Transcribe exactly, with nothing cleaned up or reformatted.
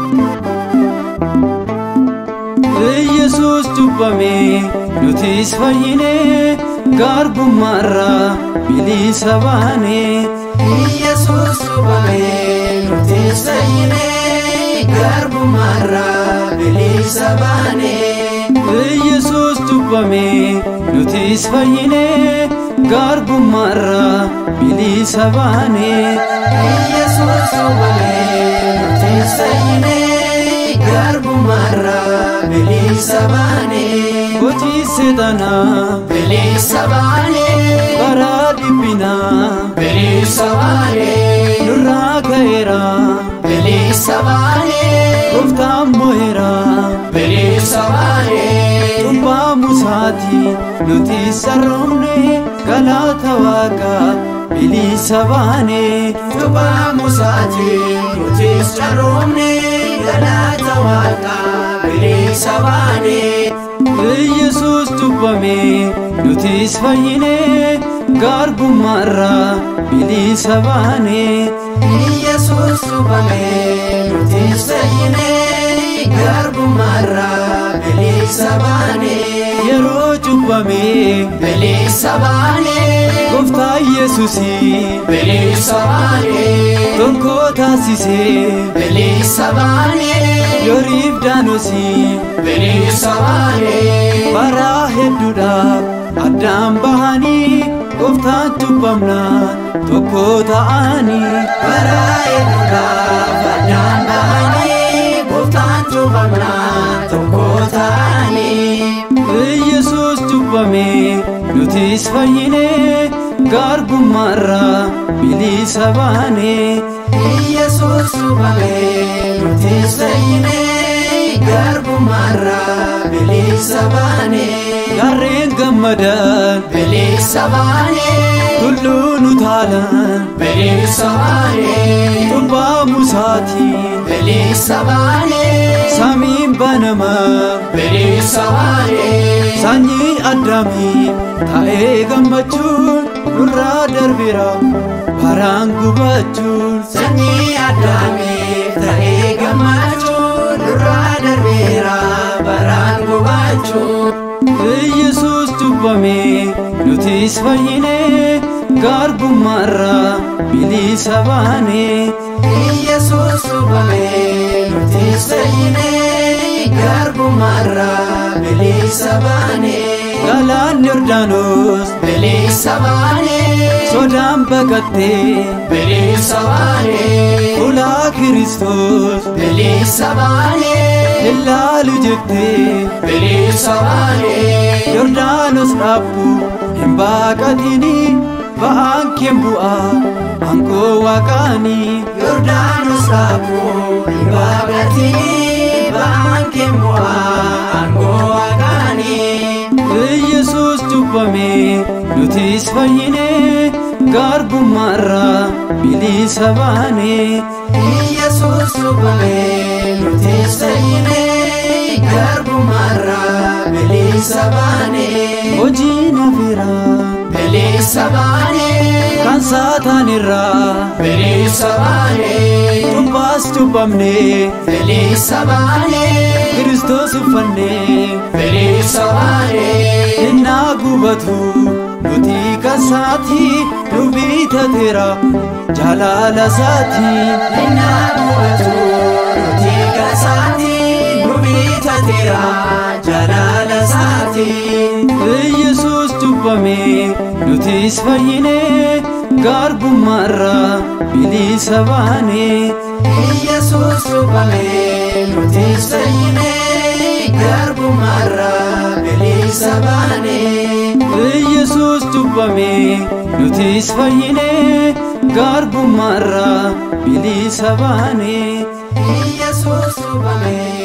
Yesus cubbame nutis fayyine garbummaarra bilisa baane. Yesus cubbame nutis fayyine garbummaarra bilisa baane. Yesus cubbame nutis fayyine garbummaarra bilisa baane. Yesus cubbame nutis fayyine garbummaarra bilisa baane. Hojii seexanaa bilisa baane. karaa dhiphinaa bilisa baane. nurraa ka'eera bilisa baane. gooftaan mo'eera bilisa baane. cubbaa musaati nuti sarroomne galata Waaqaa bilisa baane. Cubbaa musaati nuti sarroomne galata Waaqaa bilisa baane. Yesus cubbame nutis fayyine garbummaarra bilisa baane. Yesus cubbame nutis fayyine garbummaarra bilisa baane. Yeroo cubbame bilisa baane. gooftaa Yesuusii bilisa baane. tokko taasisee bilisa baane. Yoriif Daanosii bilisa baane. baraa hedduudhaaf addaan bahanii gooftaan cubbamnaan tokko ta'anii. Baraa hedduudhaaf addaan bahanii gooftaan cubbamnaan tokko ta'anii. Yesus cubbame nutis fayyine garbummaarra bilisa baane. Yesus cubbame nutis fayyine garbummaarra bilisa baane. Gaarreen gammadan bilisa baane. tulluun utaalan bilisa baane. cubbaa musaatiin bilisa baane. samiin banamaa bilisa baane. sanyii Addaamii ta'ee gammachuun nurraa darbeera baraan gubachuun. Sanyii Addaamiif ta'ee gammachuun nurraa darbeera baraan gubachuun. Yesus cubbame nutis fayyine garbummaarra bilisa baane. Yesus cubbame nutis fayyine garbummaarra bilisa baane. Galaan Yordaanos bilisa baane. sodaan baqattee bilisa baane. ulaa Kiristoos bilisa baane. ilaalu jettee bilisa baane. Yordaanos dhaabbu hin baqatini ba'aan kee bu'aa aangoo Waaqaanii. Yordaanos dhaabuu hin baqatini ba'aan kee bu'aa aangoo Waaqaanii. Yesus cubbame nutis fayyine garbummaarra bilisa baane. Yesus cubbame nutis fayyine garbummaarra bilisa baane. Hojii nafiraa Bilisa baane. kan saataanirraa Bilisa baane. cubbaas cubbamne Bilisa baane. Kiristoos uffannee Bilisa baane. innaa gubatu nuti kasaati nu bitateera jaalala isaati. Innaa gubatu nuti kasaati nu bitateera jaalala isaati. Yesus cubbame nutis fayyine garbummaarra bilisa baane. Yesus cubbame nutis fayyine garbummaarra bilisa baane. Yesus cubbame nutis fayyine garbummaarra bilisa baane. Yesus cubbame